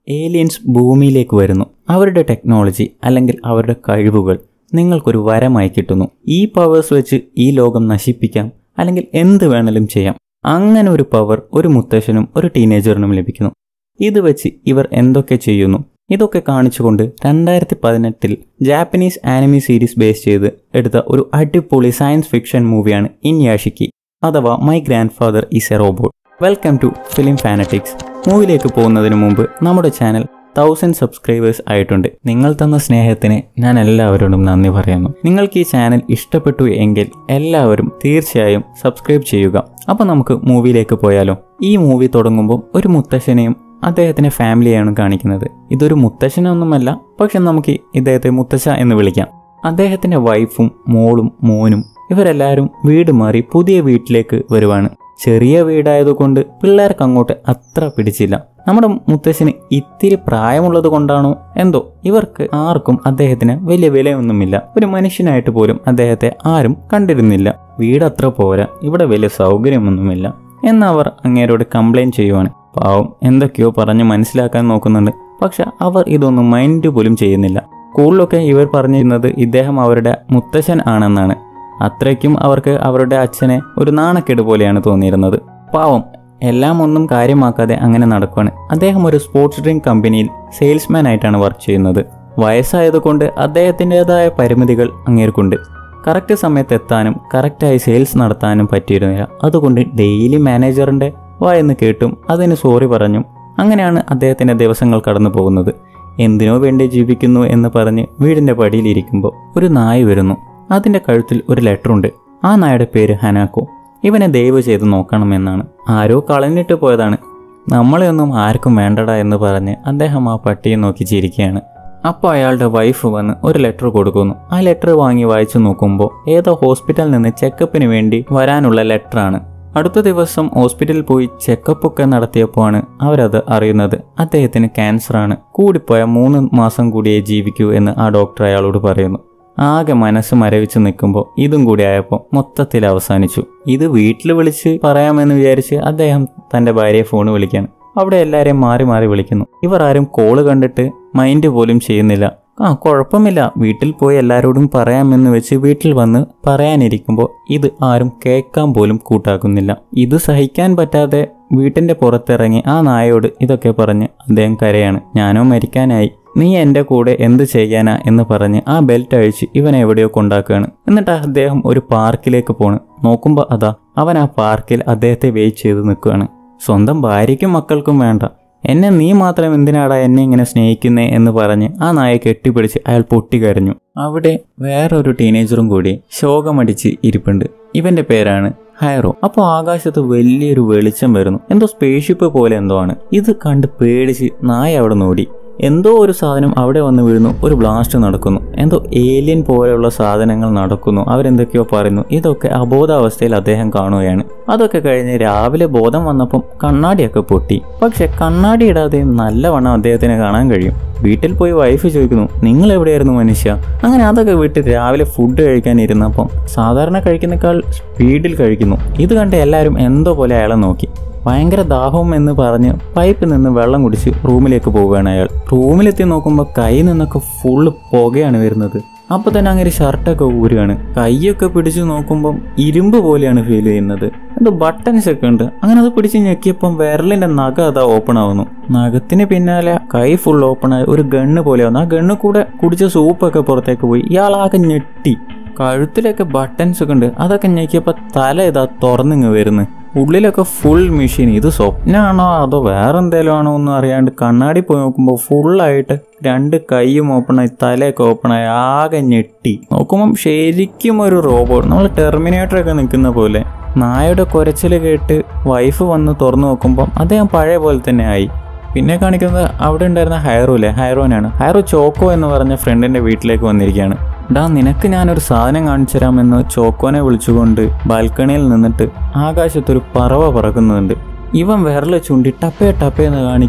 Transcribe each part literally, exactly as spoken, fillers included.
Aliens ഭൂമിയിലേക്ക് വരുന്നു. അവരുടെ ടെക്നോളജി അല്ലെങ്കിൽ അവരുടെ കഴിവുകൾ നിങ്ങൾക്കൊരു വരമായി കിട്ടുന്നു. ഈ പവേഴ്സ് വെച്ച് ഈ ലോകം നശിപ്പിക്കാം, അല്ലെങ്കിൽ എന്ത് വേണമെങ്കിലും ചെയ്യാം. അങ്ങനെ ഒരു പവർ ഒരു മുത്തശ്ശനും ഒരു ടീനേജറിനും ലഭിക്കുന്നു. ഇത് വെച്ച് ഇവർ എന്തൊക്കെ ചെയ്യുന്നു? ഇതൊക്കെ കാണിച്ചുകൊണ്ട് രണ്ടായിരത്തി പതിനെട്ടിൽ ജാപ്പനീസ് ആനിമി സീരീസ് ബേസ് ചെയ്ത് എടുത്ത ഒരു അടിപൊളി സയൻസ് ഫിക്ഷൻ മൂവിയാണ് ഇൻയാഷിക്കി അഥവാ my grandfather is a robot. Welcome to film fanatics. മൂവിയിലേക്ക് പോകുന്നതിന് മുമ്പ് നമ്മുടെ ചാനൽ തൗസൻഡ് സബ്സ്ക്രൈബേഴ്സ് ആയിട്ടുണ്ട്. നിങ്ങൾ തന്ന സ്നേഹത്തിന് ഞാൻ എല്ലാവരോടും നന്ദി പറയുന്നു. നിങ്ങൾക്ക് ഈ ചാനൽ ഇഷ്ടപ്പെട്ടു എങ്കിൽ എല്ലാവരും തീർച്ചയായും സബ്സ്ക്രൈബ് ചെയ്യുക. അപ്പോൾ നമുക്ക് മൂവിയിലേക്ക് പോയാലോ? ഈ മൂവി തുടങ്ങുമ്പോൾ ഒരു മുത്തശ്ശനെയും അദ്ദേഹത്തിൻ്റെ ഫാമിലിയാണ് കാണിക്കുന്നത്. ഇതൊരു മുത്തശ്ശനൊന്നുമല്ല, പക്ഷെ നമുക്ക് ഇദ്ദേഹത്തെ മുത്തശ്ശ എന്ന് വിളിക്കാം. അദ്ദേഹത്തിൻ്റെ വൈഫും മോളും മോനും ഇവരെല്ലാവരും വീട് മാറി പുതിയ വീട്ടിലേക്ക് വരുവാണ്. ചെറിയ വീടായതുകൊണ്ട് പിള്ളേർക്ക് അങ്ങോട്ട് അത്ര പിടിച്ചില്ല. നമ്മുടെ മുത്തശ്ശന് ഇത്തിരി പ്രായമുള്ളത് കൊണ്ടാണോ എന്തോ ഇവർക്ക് ആർക്കും അദ്ദേഹത്തിന് വലിയ വിലയൊന്നുമില്ല. ഒരു മനുഷ്യനായിട്ട് പോലും അദ്ദേഹത്തെ ആരും കണ്ടിരുന്നില്ല. വീടത്ര പോരാ, ഇവിടെ വലിയ സൗകര്യമൊന്നുമില്ല എന്നവർ അങ്ങേരോട് കംപ്ലൈൻറ്റ് ചെയ്യുവാണ്. പാവം എന്തൊക്കെയോ പറഞ്ഞ് മനസ്സിലാക്കാൻ നോക്കുന്നുണ്ട്, പക്ഷെ അവർ ഇതൊന്നും മൈൻഡ് പോലും ചെയ്യുന്നില്ല. സ്കൂളിലൊക്കെ ഇവർ പറഞ്ഞിരുന്നത് ഇദ്ദേഹം അവരുടെ മുത്തശ്ശൻ ആണെന്നാണ്. അത്രയ്ക്കും അവർക്ക് അവരുടെ അച്ഛനെ ഒരു നാണക്കേട് പോലെയാണ് തോന്നിയിരുന്നത്. പാവം എല്ലാം ഒന്നും കാര്യമാക്കാതെ അങ്ങനെ നടക്കുവാണ്. അദ്ദേഹം ഒരു സ്പോർട്സ് ഡ്രിങ്ക് കമ്പനിയിൽ സെയിൽസ്മാൻ ആയിട്ടാണ് വർക്ക് ചെയ്യുന്നത്. വയസ്സായതുകൊണ്ട് അദ്ദേഹത്തിൻ്റെതായ പരിമിതികൾ അങ്ങേർക്കുണ്ട്. കറക്റ്റ് സമയത്ത് എത്താനും കറക്റ്റായി സെയിൽസ് നടത്താനും പറ്റിയിരുന്നില്ല. അതുകൊണ്ട് ഡെയിലി മാനേജറിൻ്റെ വായെന്ന് കേട്ടും അതിന് സോറി പറഞ്ഞും അങ്ങനെയാണ് അദ്ദേഹത്തിൻ്റെ ദിവസങ്ങൾ കടന്നു പോകുന്നത്. എന്തിനോ വേണ്ടി ജീവിക്കുന്നു എന്ന് പറഞ്ഞ് വീടിൻ്റെ പടിയിലിരിക്കുമ്പോൾ ഒരു നായ വരുന്നു. അതിൻ്റെ കഴുത്തിൽ ഒരു ലെറ്ററുണ്ട്. ആ നായയുടെ പേര് ഹനാക്കോ. ഇവനെ ദയവ് ചെയ്ത് നോക്കണമെന്നാണ്. ആരോ കളഞ്ഞിട്ട് പോയതാണ്, നമ്മളെ ഒന്നും ആർക്കും വേണ്ടടാ എന്ന് പറഞ്ഞ് അദ്ദേഹം ആ പട്ടിയെ നോക്കി ചിരിക്കുകയാണ്. അപ്പോൾ അയാളുടെ വൈഫ് വന്ന് ഒരു ലെറ്റർ കൊടുക്കുന്നു. ആ ലെറ്റർ വാങ്ങി വായിച്ചു നോക്കുമ്പോൾ ഏതോ ഹോസ്പിറ്റലിൽ നിന്ന് ചെക്കപ്പിന് വേണ്ടി വരാനുള്ള ലെറ്ററാണ്. അടുത്ത ദിവസം ഹോസ്പിറ്റലിൽ പോയി ചെക്കപ്പൊക്കെ നടത്തിയപ്പോഴാണ് അവരത് അറിയുന്നത്. അദ്ദേഹത്തിന് ക്യാൻസറാണ്. കൂടിപ്പോയ മൂന്ന് മാസം കൂടിയേ ജീവിക്കൂ എന്ന് ആ ഡോക്ടർ അയാളോട് പറയുന്നു. ആകെ മനസ്സ് മരവിച്ച് നിൽക്കുമ്പോൾ ഇതും കൂടി ആയപ്പോൾ മൊത്തത്തിൽ അവസാനിച്ചു. ഇത് വീട്ടിൽ വിളിച്ച് പറയാമെന്ന് വിചാരിച്ച് അദ്ദേഹം തൻ്റെ ഭാര്യയെ ഫോൺ വിളിക്കുകയാണ്. അവിടെ എല്ലാവരെയും മാറി മാറി വിളിക്കുന്നു. ഇവർ ആരും കോള് കണ്ടിട്ട് മൈൻഡ് പോലും ചെയ്യുന്നില്ല. ആ കുഴപ്പമില്ല, വീട്ടിൽ പോയി എല്ലാവരോടും പറയാമെന്ന് വെച്ച് വീട്ടിൽ വന്ന് പറയാനിരിക്കുമ്പോൾ ഇത് ആരും കേൾക്കാൻ പോലും കൂട്ടാക്കുന്നില്ല. ഇത് സഹിക്കാൻ പറ്റാതെ വീട്ടിൻ്റെ പുറത്തിറങ്ങി ആ നായയോട് ഇതൊക്കെ പറഞ്ഞ് അദ്ദേഹം കരയാണ്. ഞാനോ മരിക്കാനായി, നീ എൻ്റെ കൂടെ എന്ത് ചെയ്യാനാ എന്ന് പറഞ്ഞ് ആ ബെൽറ്റ് അഴിച്ച് ഇവൻ എവിടെയോ കൊണ്ടാക്കുകയാണ്. എന്നിട്ട് അദ്ദേഹം ഒരു പാർക്കിലേക്ക് പോണ്. നോക്കുമ്പോൾ അതാ അവൻ ആ പാർക്കിൽ അദ്ദേഹത്തെ വെയിറ്റ് ചെയ്ത് നിൽക്കുകയാണ്. സ്വന്തം ഭാര്യയ്ക്കും മക്കൾക്കും വേണ്ട, എന്നെ നീ മാത്രം എന്തിനാടാ എന്നെ ഇങ്ങനെ സ്നേഹിക്കുന്നേ എന്ന് പറഞ്ഞ് ആ നായെ കെട്ടിപ്പിടിച്ച് അയാൾ പൊട്ടിക്കരഞ്ഞു. അവിടെ വേറൊരു ടീനേജറും കൂടി ശോകമടിച്ച് ഇരിപ്പുണ്ട്. ഇവന്റെ പേരാണ് ഹൈറോ. അപ്പോൾ ആകാശത്ത് വലിയൊരു വെളിച്ചം വരുന്നു. എന്തോ സ്പേസ്ഷിപ്പ് പോലെ എന്തോ ആണ്. ഇത് കണ്ട് പേടിച്ച് നായ അവിടെ നോടി. എന്തോ ഒരു സാധനം അവിടെ വന്ന് വീഴുന്നു. ഒരു ബ്ലാസ്റ്റ് നടക്കുന്നു. എന്തോ ഏലിയൻ പോലെയുള്ള സാധനങ്ങൾ നടക്കുന്നു. അവരെന്തൊക്കെയോ പറയുന്നു. ഇതൊക്കെ അബോധാവസ്ഥയിൽ അദ്ദേഹം കാണുകയാണ്. അതൊക്കെ കഴിഞ്ഞ് രാവിലെ ബോധം വന്നപ്പം കണ്ണാടിയൊക്കെ പൊട്ടി. പക്ഷെ കണ്ണാടി ഇടാതെ നല്ലവണ്ണം അദ്ദേഹത്തിന് കാണാൻ കഴിയും. വീട്ടിൽ പോയി വൈഫ് ചോദിക്കുന്നു, നിങ്ങൾ എവിടെയായിരുന്നു മനുഷ്യ? അങ്ങനെ അതൊക്കെ വീട്ടിൽ രാവിലെ ഫുഡ് കഴിക്കാനിരുന്നപ്പം സാധാരണ കഴിക്കുന്നേക്കാൾ സ്പീഡിൽ കഴിക്കുന്നു. ഇത് കണ്ട് എല്ലാവരും എന്തോ പോലെ അയാളെ നോക്കി. ഭയങ്കര ദാഹവും എന്ന് പറഞ്ഞ് പൈപ്പിൽ നിന്ന് വെള്ളം കുടിച്ച് റൂമിലേക്ക് പോവുകയാണ് അയാൾ. റൂമിലെത്തി നോക്കുമ്പോൾ കൈയിൽ നിന്നൊക്കെ ഫുള്ള് പുകയാണ് വരുന്നത്. അപ്പോൾ തന്നെ അങ്ങനെ ഷർട്ടൊക്കെ ഊരുകയാണ്. കൈയൊക്കെ പിടിച്ച് നോക്കുമ്പം ഇരുമ്പ് പോലെയാണ് ഫീൽ ചെയ്യുന്നത്. എന്തോ ബട്ടൺസ് ഒക്കെ ഉണ്ട്. അങ്ങനെ അത് പിടിച്ച് ഞെക്കിയപ്പം വിരലിൻ്റെ നഖം അതാ ഓപ്പൺ ആവുന്നു. നഖത്തിന് പിന്നാലെ കൈ ഫുൾ ഓപ്പൺ ആയി ഒരു ഗണ്ണ് പോലെയാവുന്നു. ആ ഗണ്ണ് കൂടെ കുടിച്ച സൂപ്പൊക്കെ പുറത്തേക്ക് പോയി. ഇയാളാകെ ഞെട്ടി. കഴുത്തിലൊക്കെ ബട്ടൺസ് ഒക്കെ ഉണ്ട്. അതൊക്കെ ഞെക്കിയപ്പോൾ തല ഇതാ തുറന്നിങ്ങ് വരുന്നു. ഉള്ളിലൊക്കെ ഫുൾ മെഷീൻ. ഇത് സ്വപ്നമാണോ അതോ വേറെ എന്തെങ്കിലും ആണോ ഒന്നും അറിയാണ്ട് കണ്ണാടി പോയി നോക്കുമ്പോൾ ഫുള്ളായിട്ട് രണ്ട് കൈയും ഓപ്പണായി തലയൊക്കെ ഓപ്പണായി ആകെ ഞെട്ടി. നോക്കുമ്പം ശരിക്കും ഒരു റോബോട്ട്, നമ്മൾ ടെർമിനേറ്ററൊക്കെ നിൽക്കുന്ന പോലെ. നായയുടെ കുരച്ചിൽ കേട്ട് വൈഫ് വന്ന് തുറന്നു നോക്കുമ്പം അദ്ദേഹം പഴയ പോലെ തന്നെ ആയി. പിന്നെ കാണിക്കുന്നത് അവിടെ ഉണ്ടായിരുന്ന ഹൈറോ അല്ലേ, ഹൈറോനാണ്. ഹൈറോ ചോക്കോ എന്ന് പറഞ്ഞ ഫ്രണ്ടിൻ്റെ വീട്ടിലേക്ക് വന്നിരിക്കുകയാണ്. ഡാ നിനക്ക് ഞാനൊരു സാധനം കാണിച്ചു തരാമെന്ന് ചോക്കോനെ വിളിച്ചുകൊണ്ട് ബാൽക്കണിയിൽ നിന്നിട്ട് ആകാശത്തൊരു പറവ പറക്കുന്നുണ്ട്. ഇവൻ വിരൽ ചൂണ്ടി ടപ്പേ ടപ്പേ എന്ന് കാണിക്കുന്നു.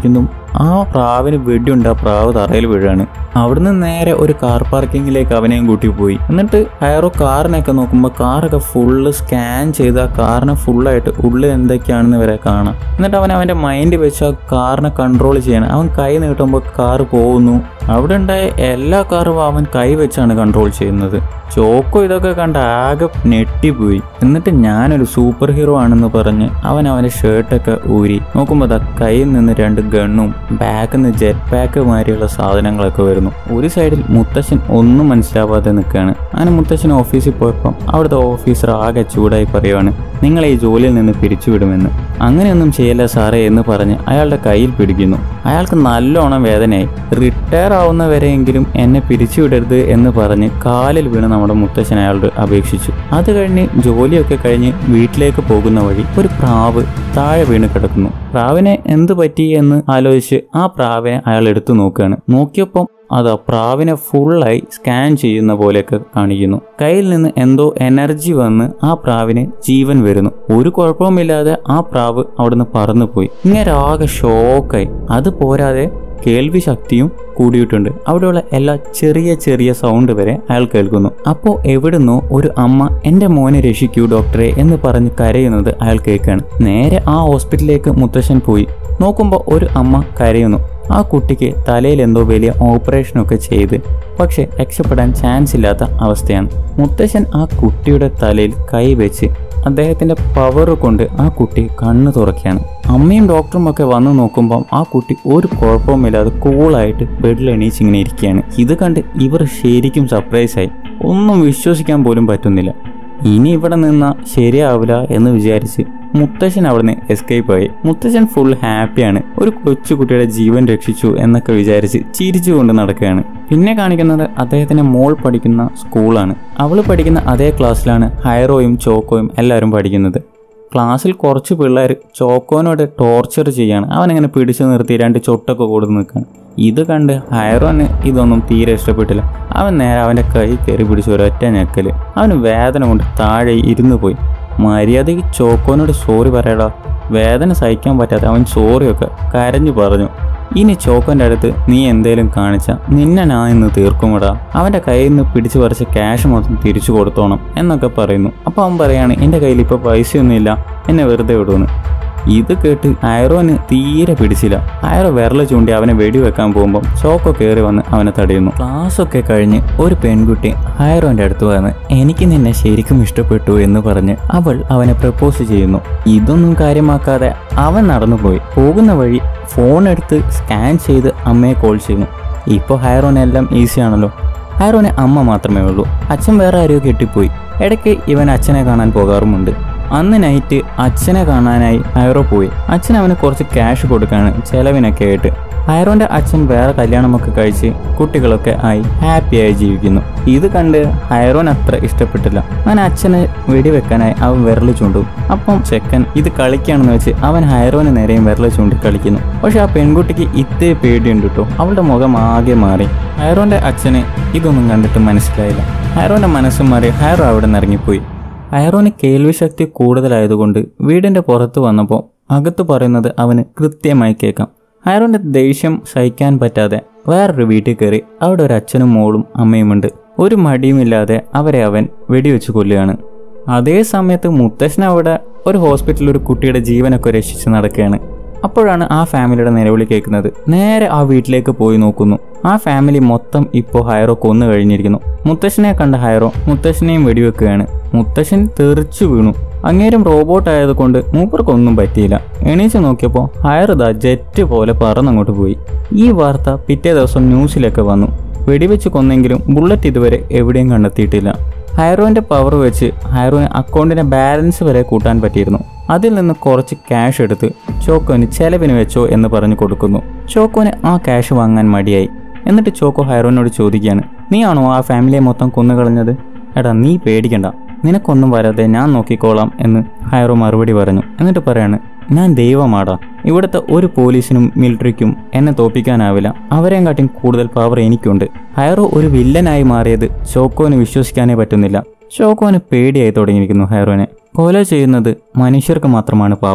ആ പ്രാവിന് വെടിയുണ്ട്. ആ പ്രാവ് തറയിൽ വീഴാണ്. അവിടുന്ന് നേരെ ഒരു കാർ പാർക്കിങ്ങിലേക്ക് അവനെയും കൂട്ടി പോയി. എന്നിട്ട് ഹൈറോ കാറിനൊക്കെ നോക്കുമ്പോൾ കാറൊക്കെ ഫുള്ള് സ്കാൻ ചെയ്ത് ആ കാറിനെ ഫുള്ളായിട്ട് ഉള്ളിൽ എന്തൊക്കെയാണെന്ന് വരെ കാണാം. എന്നിട്ട് അവൻ അവൻ്റെ മൈൻഡ് വെച്ച് ആ കാറിനെ കൺട്രോൾ ചെയ്യണം. അവൻ കൈ നീട്ടുമ്പോൾ കാറ് പോകുന്നു. അവിടെ ഉണ്ടായ എല്ലാ കാറും അവൻ കൈ വെച്ചാണ് കൺട്രോൾ ചെയ്യുന്നത്. ചോക്കോ ഇതൊക്കെ കണ്ട് ആകെ ഞെട്ടിപ്പോയി. എന്നിട്ട് ഞാനൊരു സൂപ്പർ ഹീറോ ആണെന്ന് പറഞ്ഞ് അവൻ അവൻ്റെ ഷർട്ടൊക്കെ ഊരി നോക്കുമ്പോൾ ദാ കയ്യിൽ നിന്ന് രണ്ട് ഗണ്ണും ബാക്കിൽ നിന്ന് ജെറ്റ് പാക്ക് മാതിരിയുള്ള സാധനങ്ങളൊക്കെ വരുന്നു. ഒരു സൈഡിൽ മുത്തശ്ശൻ ഒന്നും മനസ്സിലാവാതെ നിൽക്കുകയാണ്. അങ്ങനെ മുത്തശ്ശൻ ഓഫീസിൽ പോയപ്പം അവിടുത്തെ ഓഫീസർ ആകെ ചൂടായി പറയുവാണ്, നിങ്ങളെ ഈ ജോലിയിൽ നിന്ന് പിരിച്ചുവിടുമെന്ന്. അങ്ങനെയൊന്നും ചെയ്യല്ല സാറേ എന്ന് പറഞ്ഞ് അയാളുടെ കയ്യിൽ പിടിക്കുന്നു. അയാൾക്ക് നല്ലോണം വേദനയായി. റിട്ടയർ ആവുന്നവരെയെങ്കിലും എന്നെ പിരിച്ചുവിടരുത് എന്ന് പറഞ്ഞ് കാലിൽ വീണ് നമ്മുടെ മുത്തശ്ശൻ അയാളോട് അപേക്ഷിച്ചു. അത് കഴിഞ്ഞ് ജോലിയൊക്കെ കഴിഞ്ഞ് വീട്ടിലേക്ക് പോകുന്ന വഴി ഒരു പ്രാവ് താഴെ വീണ് കിടക്കുന്നു. പ്രാവിനെ എന്ത് പറ്റി എന്ന് ആലോചിച്ച് ആ പ്രാവിനെ അയാൾ എടുത്തു നോക്കുകയാണ്. നോക്കിയപ്പം അത് പ്രാവിനെ ഫുള്ളായി സ്കാൻ ചെയ്യുന്ന പോലെയൊക്കെ കാണിക്കുന്നു. കയ്യിൽ നിന്ന് എന്തോ എനർജി വന്ന് ആ പ്രാവിന് ജീവൻ വരുന്നു. ഒരു കുഴപ്പവുമില്ലാതെ ആ പ്രാവ് അവിടുന്ന് പറന്നു പോയി. ഇങ്ങനെ ആകെ ഷോക്കായി. അത് പോരാതെ കേൾവി ശക്തിയും കൂടിയിട്ടുണ്ട്. അവിടെയുള്ള എല്ലാ ചെറിയ ചെറിയ സൗണ്ട് വരെ അയാൾ കേൾക്കുന്നു. അപ്പോൾ എവിടുന്നോ ഒരു അമ്മ എൻ്റെ മോനെ രക്ഷിക്കൂ ഡോക്ടറെ എന്ന് പറഞ്ഞ് കരയുന്നത് അയാൾ കേൾക്കുകയാണ്. നേരെ ആ ഹോസ്പിറ്റലിലേക്ക് മുത്തശ്ശൻ പോയി നോക്കുമ്പോൾ ഒരു അമ്മ കരയുന്നു. ആ കുട്ടിക്ക് തലയിൽ എന്തോ വലിയ ഓപ്പറേഷനൊക്കെ ചെയ്ത് പക്ഷെ രക്ഷപ്പെടാൻ ചാൻസ് ഇല്ലാത്ത അവസ്ഥയാണ്. മുത്തശ്ശൻ ആ കുട്ടിയുടെ തലയിൽ കൈവച്ച് അദ്ദേഹത്തിൻ്റെ പവർ കൊണ്ട് ആ കുട്ടി കണ്ണ് തുറക്കുകയാണ്. അമ്മയും ഡോക്ടറും ഒക്കെ വന്ന് നോക്കുമ്പം ആ കുട്ടി ഒരു കുഴപ്പവുമില്ലാതെ കൂളായിട്ട് ബെഡിൽ എണീച്ചിങ്ങനെ ഇരിക്കുകയാണ്. ഇത് കണ്ട് ഇവർ ശരിക്കും സർപ്രൈസായി. ഒന്നും വിശ്വസിക്കാൻ പോലും പറ്റുന്നില്ല. ഇനി ഇവിടെ നിന്നാൽ ശരിയാവില്ല എന്ന് വിചാരിച്ച് മുത്തശ്ശൻ അവിടുന്ന് എസ്കേപ്പ് ആയി. മുത്തശ്ശൻ ഫുൾ ഹാപ്പിയാണ്. ഒരു കൊച്ചുകുട്ടിയുടെ ജീവൻ രക്ഷിച്ചു എന്നൊക്കെ വിചാരിച്ച് ചിരിച്ചുകൊണ്ട് നടക്കുകയാണ്. പിന്നെ കാണിക്കുന്നത് അദ്ദേഹത്തിന്റെ മോൾ പഠിക്കുന്ന സ്കൂളാണ്. അവള് പഠിക്കുന്ന അതേ ക്ലാസ്സിലാണ് ഹൈറോയും ചോക്കോയും എല്ലാവരും പഠിക്കുന്നത്. ക്ലാസ്സിൽ കുറച്ച് പിള്ളേർ ചോക്കോനോട് ടോർച്ചർ ചെയ്യാണ്. അവനങ്ങനെ പിടിച്ചു നിർത്തി രണ്ട് ചൊട്ടൊക്കെ കൊടുത്ത് നിൽക്കുകയാണ്. ഇത് കണ്ട് ഹൈറോന് ഇതൊന്നും തീരെ ഇഷ്ടപ്പെട്ടില്ല. അവൻ നേരെ അവൻ്റെ കൈ കയറി പിടിച്ച് ഒരൊറ്റ ഞെക്കല്. അവന് വേദന കൊണ്ട് താഴെ ഇരുന്ന് പോയി. മര്യാദയ്ക്ക് ചോക്കോനോട് സോറി പറയടാ. വേദന സഹിക്കാൻ പറ്റാതെ അവൻ സോറിയൊക്കെ കരഞ്ഞു പറഞ്ഞു. ഇനി ചോക്കോൻ്റെ അടുത്ത് നീ എന്തേലും കാണിച്ചാൽ നിന്നെ ഞാൻ ഇന്ന് തീർക്കുമടാ. അവൻ്റെ കയ്യിൽ നിന്ന് പിടിച്ചു പറിച്ച ക്യാഷ് മൊത്തം തിരിച്ചു കൊടുത്തോണം എന്നൊക്കെ പറയുന്നു. അപ്പോൾ അവൻ പറയാണ് എൻ്റെ കയ്യിൽ ഇപ്പോൾ പൈസയൊന്നുമില്ല, എന്നെ വെറുതെ വിടുമെന്ന്. ഇത് കേട്ട് ഹൈറോന് തീരെ പിടിച്ചില്ല. ഹൈറോ വിരൽ ചൂണ്ടി അവനെ വെടിവെക്കാൻ പോകുമ്പോൾ ചോക്കോ കയറി വന്ന് അവനെ തടയുന്നു. ക്ലാസ്സൊക്കെ കഴിഞ്ഞ് ഒരു പെൺകുട്ടി ഹൈറോന്റെ അടുത്ത് വന്ന് എനിക്ക് നിന്നെ ശരിക്കും ഇഷ്ടപ്പെട്ടു എന്ന് പറഞ്ഞ് അവൾ അവനെ പ്രപ്പോസ് ചെയ്യുന്നു. ഇതൊന്നും കാര്യമാക്കാതെ അവൻ നടന്നുപോയി. പോകുന്ന വഴി ഫോൺ എടുത്ത് സ്കാൻ ചെയ്ത് അമ്മയെ കോൾ ചെയ്യുന്നു. ഇപ്പോൾ ഹൈറോനെല്ലാം ഈസിയാണല്ലോ. ഹൈറോന് അമ്മ മാത്രമേ ഉള്ളൂ. അച്ഛൻ വേറെ ആരെയോ കെട്ടിപ്പോയി. ഇടയ്ക്ക് ഇവൻ അച്ഛനെ കാണാൻ പോകാറുമുണ്ട്. അന്ന് നൈറ്റ് അച്ഛനെ കാണാനായി ഹൈറോ പോയി. അച്ഛൻ അവന് കുറച്ച് ക്യാഷ് കൊടുക്കാണ് ചെലവിനൊക്കെ ആയിട്ട്. ഹൈറോന്റെ അച്ഛൻ വേറെ കല്യാണമൊക്കെ കഴിച്ച് കുട്ടികളൊക്കെ ആയി ഹാപ്പിയായി ജീവിക്കുന്നു. ഇത് കണ്ട് ഹൈറോൻ അത്ര ഇഷ്ടപ്പെട്ടില്ല. അങ്ങനെ അച്ഛനെ വെടിവെക്കാനായി അവൻ വിരൽ ചൂണ്ടും. അപ്പം ചെക്കൻ ഇത് കളിക്കുകയാണെന്ന് വെച്ച് അവൻ ഹൈറോന് നേരെയും വിരൽ ചൂണ്ടി കളിക്കുന്നു. പക്ഷെ ആ പെൺകുട്ടിക്ക് ഇത്തേ പേടിയുണ്ട് കേട്ടോ. അവളുടെ മുഖം ആകെ മാറി. ഹൈറോന്റെ അച്ഛന് ഇതൊന്നും കണ്ടിട്ട് മനസ്സിലായില്ല. ഹൈറോന്റെ മനസ്സും മാറി ഹൈറോ അവിടെ നിന്ന് ഇറങ്ങിപ്പോയി. ഹൈറോന് കേൾവി ശക്തി കൂടുതലായതുകൊണ്ട് വീടിൻ്റെ പുറത്ത് വന്നപ്പോൾ അകത്ത് പറയുന്നത് അവന് കൃത്യമായി കേൾക്കാം. ഹൈറോന്റെ ദേഷ്യം സഹിക്കാൻ പറ്റാതെ വേറൊരു വീട്ടിൽ കയറി അവിടെ ഒരു അച്ഛനും മോളും അമ്മയുമുണ്ട്. ഒരു മടിയുമില്ലാതെ അവരെ അവൻ വെടിവെച്ച് കൊല്ലുകയാണ്. അതേ സമയത്ത് മുത്തശ്ശൻ അവിടെ ഒരു ഹോസ്പിറ്റലിൽ ഒരു കുട്ടിയുടെ ജീവനൊക്കെ രക്ഷിച്ച് നടക്കുകയാണ്. അപ്പോഴാണ് ആ ഫാമിലിയുടെ നിലവിളി കേൾക്കുന്നത്. നേരെ ആ വീട്ടിലേക്ക് പോയി നോക്കുന്നു. ആ ഫാമിലി മൊത്തം ഇപ്പോൾ ഹൈറോ കൊന്നു കഴിഞ്ഞിരിക്കുന്നു. മുത്തശ്ശനെ കണ്ട ഹൈറോ മുത്തശ്ശനെയും വെടിവെക്കുകയാണ്. മുത്തശ്ശൻ തെറിച്ചു വീണു. അങ്ങേരും റോബോട്ട് ആയതുകൊണ്ട് മൂപ്പർക്കൊന്നും പറ്റിയില്ല. എണീച്ച് നോക്കിയപ്പോൾ ഹൈറോ ദാ ജെറ്റ് പോലെ പറന്നങ്ങോട്ട് പോയി. ഈ വാർത്ത പിറ്റേ ദിവസം ന്യൂസിലൊക്കെ വന്നു. വെടിവെച്ച് കൊന്നെങ്കിലും ബുള്ളറ്റ് ഇതുവരെ എവിടെയും കണ്ടെത്തിയിട്ടില്ല. ഹൈറോന്റെ പവർ വെച്ച് ഹൈറോന് അക്കൗണ്ടിന്റെ ബാലൻസ് വരെ കൂട്ടാൻ പറ്റിയിരുന്നു. അതിൽ നിന്ന് കുറച്ച് ക്യാഷ് എടുത്ത് ചോക്കോന് ചെലവിന് വെച്ചോ എന്ന് പറഞ്ഞു കൊടുക്കുന്നു. ചോക്കോന് ആ ക്യാഷ് വാങ്ങാൻ മടിയായി. എന്നിട്ട് ചോക്കോ ഹൈറോനോട് ചോദിക്കുകയാണ്, നീ ആണോ ആ ഫാമിലിയെ മൊത്തം കൊന്നുകളഞ്ഞത്? എടാ നീ പേടിക്കണ്ട, നിനക്കൊന്നും വരാതെ ഞാൻ നോക്കിക്കോളാം എന്ന് ഹൈറോ മറുപടി പറഞ്ഞു. എന്നിട്ട് പറയാണ്, ഞാൻ ദൈവമാടാ. ഇവിടുത്തെ ഒരു പോലീസിനും മിലിറ്ററിക്കും എന്നെ തോപ്പിക്കാനാവില്ല. അവരെയും കാട്ടി കൂടുതൽ പവർ എനിക്കുണ്ട്. ഹൈറോ ഒരു വില്ലനായി മാറിയത് ചോക്കോന് വിശ്വസിക്കാനേ പറ്റുന്നില്ല. ചോക്കോന് പേടിയായി തുടങ്ങിയിരിക്കുന്നു. ഹൈറോനെ കൊല ചെയ്യുന്നത് മനുഷ്യർക്ക് മാത്രമാണ് പാപം.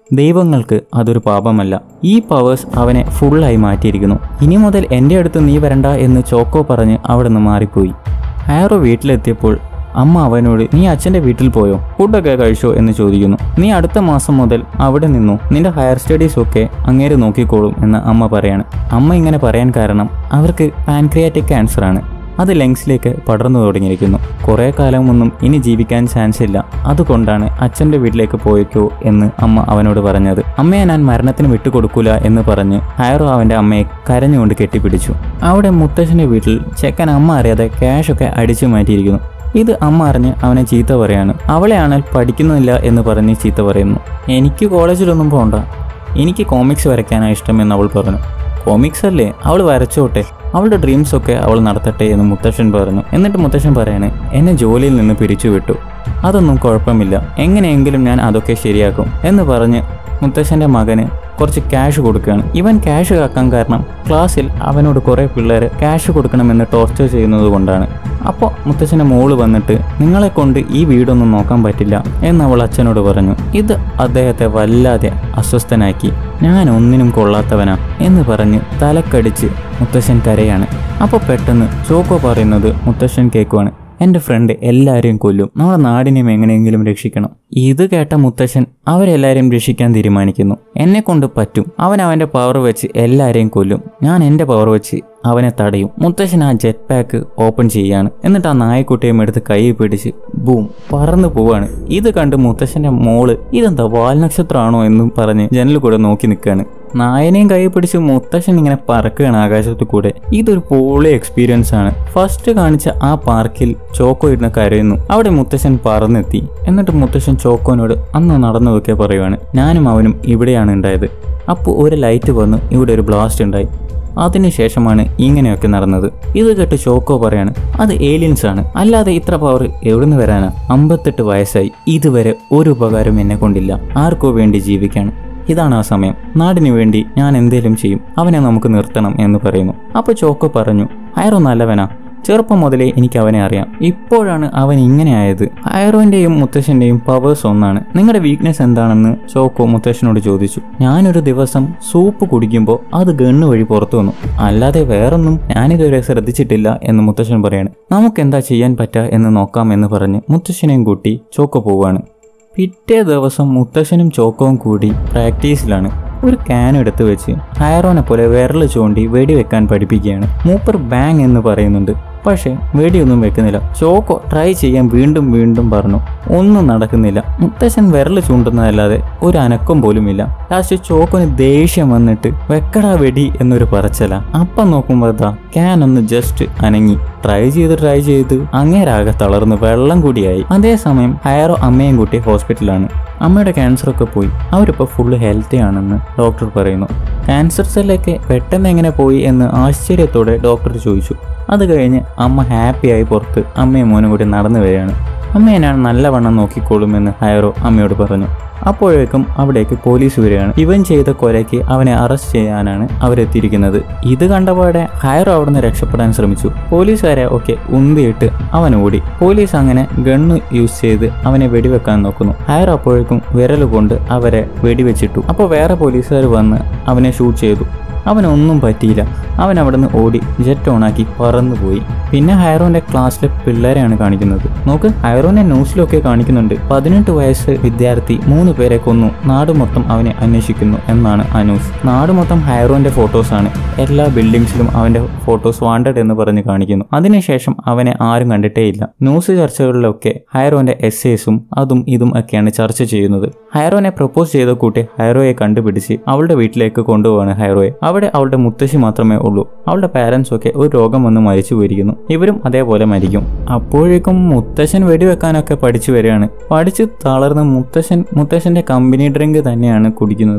ദൈവങ്ങൾക്ക് അതൊരു പാപമല്ല. ഈ പവേഴ്സ് അവനെ ഫുള്ളായി മാറ്റിയിരിക്കുന്നു. ഇനി മുതൽ എൻ്റെ അടുത്ത് നീ വരണ്ട എന്ന് ചോക്കോ പറഞ്ഞ് അവിടെ നിന്ന് മാറിപ്പോയി. ഹയറോ വീട്ടിലെത്തിയപ്പോൾ അമ്മ അവനോട് നീ അച്ഛൻ്റെ വീട്ടിൽ പോയോ, ഫുഡൊക്കെ കഴിച്ചോ എന്ന് ചോദിക്കുന്നു. നീ അടുത്ത മാസം മുതൽ അവിടെ നിന്നു, നിന്റെ ഹയർ സ്റ്റഡീസ് ഒക്കെ അങ്ങേര് നോക്കിക്കോളും എന്ന് അമ്മ പറയാണ്. അമ്മ ഇങ്ങനെ പറയാൻ കാരണം അവർക്ക് പാൻക്രിയാറ്റിക് ക്യാൻസർ ആണ്. അത് ലങ്സിലേക്ക് പടർന്നു തുടങ്ങിയിരിക്കുന്നു. കുറേ കാലമൊന്നും ഇനി ജീവിക്കാൻ ചാൻസ് ഇല്ല. അതുകൊണ്ടാണ് അച്ഛൻ്റെ വീട്ടിലേക്ക് പോയേക്കോ എന്ന് അമ്മ അവനോട് പറഞ്ഞത്. അമ്മയെ ഞാൻ മരണത്തിന് വിട്ടുകൊടുക്കൂല എന്ന് പറഞ്ഞ് ഹയറോ അവൻ്റെ അമ്മയെ കരഞ്ഞുകൊണ്ട് കെട്ടിപ്പിടിച്ചു. അവിടെ മുത്തശ്ശൻ്റെ വീട്ടിൽ ചെക്കൻ അമ്മ അറിയാതെ ക്യാഷൊക്കെ അടിച്ചു മാറ്റിയിരിക്കുന്നു. ഇത് അമ്മ അറിഞ്ഞ് അവനെ ചീത്ത പറയാണ്. അവളെയാണെങ്കിൽ പഠിക്കുന്നില്ല എന്ന് പറഞ്ഞ് ചീത്ത പറയുന്നു. എനിക്ക് കോളേജിലൊന്നും പോകണ്ട, എനിക്ക് കോമിക്സ് വരയ്ക്കാനാണ് ഇഷ്ടമെന്ന് അവൾ പറഞ്ഞു. കോമിക്സ് അല്ലേ, അവൾ വരച്ചോട്ടെ, അവളുടെ ഡ്രീംസൊക്കെ അവൾ നടത്തട്ടെ എന്ന് മുത്തശ്ശൻ പറഞ്ഞു. എന്നിട്ട് മുത്തശ്ശൻ പറയാണ് എന്നെ ജോലിയിൽ നിന്ന് പിരിച്ചുവിട്ടു, അതൊന്നും കുഴപ്പമില്ല, എങ്ങനെയെങ്കിലും ഞാൻ അതൊക്കെ ശരിയാക്കും എന്ന് പറഞ്ഞ് മുത്തശ്ശൻ്റെ മകന് കുറച്ച് ക്യാഷ് കൊടുക്കുകയാണ്. ഇവൻ ക്യാഷ് കാക്കാൻ കാരണം ക്ലാസ്സിൽ അവനോട് കുറേ പിള്ളേർ ക്യാഷ് കൊടുക്കണമെന്ന് ടോർച്ചർ ചെയ്യുന്നത് കൊണ്ടാണ്. അപ്പോൾ മുത്തശ്ശൻ്റെ മോള് വന്നിട്ട് നിങ്ങളെ കൊണ്ട് ഈ വീടൊന്നും നോക്കാൻ പറ്റില്ല എന്നവൾ അച്ഛനോട് പറഞ്ഞു. ഇത് അദ്ദേഹത്തെ വല്ലാതെ അസ്വസ്ഥനാക്കി. ഞാൻ ഒന്നിനും കൊള്ളാത്തവനാ എന്ന് പറഞ്ഞ് തലക്കടിച്ച് മുത്തശ്ശൻ കരയാണ്. അപ്പോൾ പെട്ടെന്ന് ചോക്കോ പറയുന്നത് മുത്തശ്ശൻ കേൾക്കുവാണ്. എൻ്റെ ഫ്രണ്ട് എല്ലാവരെയും കൊല്ലും, നമ്മുടെ നാടിനെയും എങ്ങനെയെങ്കിലും രക്ഷിക്കണം. ഇത് കേട്ട മുത്തശ്ശൻ അവരെല്ലാവരെയും രക്ഷിക്കാൻ തീരുമാനിക്കുന്നു. എന്നെ കൊണ്ട് പറ്റും, അവൻ അവൻ്റെ പവർ വെച്ച് എല്ലാവരെയും കൊല്ലും, ഞാൻ എൻ്റെ പവർ വെച്ച് അവനെ തടയും. മുത്തശ്ശൻ ആ ജെറ്റ് പാക്ക് ഓപ്പൺ ചെയ്യാണ്. എന്നിട്ട് ആ നായക്കുട്ടിയും എടുത്ത് കൈ പിടിച്ച് ബൂം പറന്നു പോവാണ്. ഇത് കണ്ട് മുത്തശ്ശൻ്റെ മോള് ഇതെന്താ വാൽനക്ഷത്രമാണോ എന്നും പറഞ്ഞ് ജനലിൽ കൂടെ നോക്കി നിൽക്കുകയാണ്. നായനെയും കൈ പിടിച്ച് മുത്തശ്ശൻ ഇങ്ങനെ പറക്കുകയാണ് ആകാശത്തു കൂടെ. ഇതൊരു പോളി എക്സ്പീരിയൻസ് ആണ്. ഫസ്റ്റ് കാണിച്ച ആ പാർക്കിൽ ചോക്കോ ഇരുന്ന് കരയുന്നു. അവിടെ മുത്തശ്ശൻ പറന്നെത്തി. എന്നിട്ട് മുത്തശ്ശൻ ചോക്കോനോട് അന്ന് നടന്നതൊക്കെ പറയുവാണ്. ഞാനും അവനും ഇവിടെയാണ് ഉണ്ടായത്. അപ്പോൾ ഒരു ലൈറ്റ് വന്ന് ഇവിടെ ഒരു ബ്ലാസ്റ്റ് ഉണ്ടായി. അതിനുശേഷമാണ് ഇങ്ങനെയൊക്കെ നടന്നത്. ഇത് കേട്ട് ചോക്കോ പറയാണ് അത് ഏലിയൻസ് ആണ്, അല്ലാതെ ഇത്ര പവർ എവിടുന്ന് വരാനാ? അമ്പത്തെട്ട് വയസ്സായി, ഇതുവരെ ഒരു ഉപകാരം എന്നെ കൊണ്ടില്ല, ആർക്കോ വേണ്ടി ജീവിക്കാണ്. ഇതാണ് ആ സമയം, നാടിനു വേണ്ടി ഞാൻ എന്തേലും ചെയ്യും, അവനെ നമുക്ക് നിർത്തണം എന്ന് പറയുന്നു. അപ്പോൾ ചോക്കോ പറഞ്ഞു ഹയറോ നല്ലവനാ, ചെറുപ്പം മുതലേ എനിക്ക് അവനെ അറിയാം, ഇപ്പോഴാണ് അവൻ ഇങ്ങനെ ആയത്. ഹയറോൻ്റെയും മുത്തശ്ശൻ്റെയും പവേഴ്സ് ഒന്നാണ്. നിങ്ങളുടെ വീക്ക്നെസ് എന്താണെന്ന് ചോക്കോ മുത്തശ്ശനോട് ചോദിച്ചു. ഞാനൊരു ദിവസം സൂപ്പ് കുടിക്കുമ്പോൾ അത് ഗണ്ണ് വഴി പുറത്തു വന്നു, അല്ലാതെ വേറൊന്നും ഞാനിതുവരെ ശ്രദ്ധിച്ചിട്ടില്ല എന്ന് മുത്തശ്ശൻ പറയാണ്. നമുക്കെന്താ ചെയ്യാൻ പറ്റുക എന്ന് നോക്കാം എന്ന് പറഞ്ഞ് മുത്തശ്ശനെയും കൂട്ടി ചോക്കോ പോവുകയാണ്. പിറ്റേ ദിവസം മുത്തശ്ശനും ചോക്കോവും കൂടി പ്രാക്ടീസിലാണ്. ഒരു ക്യാൻ എടുത്ത് വെച്ച് ഹയറോനെ പോലെ വിരൽ ചൂണ്ടി വെടിവെക്കാൻ പഠിപ്പിക്കുകയാണ്. മൂപ്പർ ബാങ് എന്ന് പറയുന്നുണ്ട്, പക്ഷേ വെടിയൊന്നും വെക്കുന്നില്ല. ചോക്കോ ട്രൈ ചെയ്യാൻ വീണ്ടും വീണ്ടും പറഞ്ഞു, ഒന്നും നടക്കുന്നില്ല. മുത്തശ്ശൻ വിരൽ ചൂണ്ടുന്നതല്ലാതെ ഒരു അനക്കം പോലുമില്ല. ലാസ്റ്റ് ചോക്കോന് ദേഷ്യം വന്നിട്ട് വെക്കടാ വെടി എന്നൊരു പറച്ചല. അപ്പം നോക്കുമ്പോൾ ദാ ക്യാൻ ഒന്ന് ജസ്റ്റ് അനങ്ങി. ട്രൈ ചെയ്ത് ട്രൈ ചെയ്ത് അങ്ങേരാകെ തളർന്ന് വെള്ളം കൂടിയായി. അതേസമയം ഹയറോ അമ്മയും കൂട്ടി ഹോസ്പിറ്റലാണ്. അമ്മയുടെ ക്യാൻസറൊക്കെ പോയി, അവരിപ്പോൾ ഫുള്ള് ഹെൽത്തി ആണെന്ന് ഡോക്ടർ പറയുന്നു. ക്യാൻസർ സെല്ലൊക്കെ പെട്ടെന്ന് എങ്ങനെ പോയി എന്ന് ആശ്ചര്യത്തോടെ ഡോക്ടർ ചോദിച്ചു. അത് കഴിഞ്ഞ് അമ്മ ഹാപ്പിയായി പുറത്ത് അമ്മയും മോനും കൂടി നടന്നു വരികയാണ്. അമ്മയെ ഞാൻ നല്ലവണ്ണം നോക്കിക്കോളുമെന്ന് ഹയറോ അമ്മയോട് പറഞ്ഞു. അപ്പോഴേക്കും അവിടേക്ക് പോലീസ് വരികയാണ്. ഇവൻ ചെയ്ത കൊലയ്ക്ക് അവനെ അറസ്റ്റ് ചെയ്യാനാണ് അവരെത്തിയിരിക്കുന്നത്. ഇത് കണ്ടപാടെ ഹയറോ അവിടുന്ന് രക്ഷപ്പെടാൻ ശ്രമിച്ചു. പോലീസുകാരെ ഒക്കെ ഉന്തിയിട്ട് അവൻ ഓടി. പോലീസ് അങ്ങനെ ഗണ്ണ് യൂസ് ചെയ്ത് അവനെ വെടിവെക്കാൻ നോക്കുന്നു. ഹയറോ അപ്പോഴേക്കും വിരൽ കൊണ്ട് അവരെ വെടിവെച്ചിട്ടു. അപ്പോൾ വേറെ പോലീസുകാർ വന്ന് അവനെ ഷൂട്ട് ചെയ്തു. അവനൊന്നും പറ്റിയില്ല. അവൻ അവിടെ നിന്ന് ഓടി ജെറ്റ് ഓണാക്കി പറന്നുപോയി. പിന്നെ ഹയറോന്റെ ക്ലാസ്സിലെ പിള്ളേരെയാണ് കാണിക്കുന്നത്. നോക്ക്, ഹയറോനെ ന്യൂസിലൊക്കെ കാണിക്കുന്നുണ്ട്. പതിനെട്ട് വയസ്സ് വിദ്യാർത്ഥി മൂന്ന് പേരെ കൊന്നു, നാട് മൊത്തം അവനെ അന്വേഷിക്കുന്നു എന്നാണ് ആ ന്യൂസ്. നാട് മൊത്തം ഹയറോന്റെ ഫോട്ടോസാണ്. എല്ലാ ബിൽഡിങ്സിലും അവന്റെ ഫോട്ടോസ് വാണ്ടഡ് എന്ന് പറഞ്ഞ് കാണിക്കുന്നു. അതിനുശേഷം അവനെ ആരും കണ്ടിട്ടേയില്ല. ന്യൂസ് ചർച്ചകളിലൊക്കെ ഹയറോന്റെ എസ്സേസും അതും ഇതും ഒക്കെയാണ് ചർച്ച ചെയ്യുന്നത്. ഹയറോനെ പ്രപ്പോസ് ചെയ്ത കൂട്ടി ഹയറോയെ കണ്ടുപിടിച്ച് അവളുടെ വീട്ടിലേക്ക് കൊണ്ടുപോവാണ് ഹയറോയെ. അവിടെ അവളുടെ മുത്തശ്ശി മാത്രമേ ഉള്ളൂ. അവളുടെ പാരൻസ് ഒക്കെ ഒരു രോഗം വന്ന് മരിച്ചു പോയിരിക്കുന്നു. ഇവരും അതേപോലെ മരിക്കും. അപ്പോഴേക്കും മുത്തശ്ശൻ വെടിവെക്കാനൊക്കെ പഠിച്ചു വരികയാണ്. പഠിച്ച് തളർന്ന് മുത്തശ്ശൻ മുത്തശ്ശന്റെ കമ്പനി ഡ്രിങ്ക് തന്നെയാണ് കുടിക്കുന്നത്.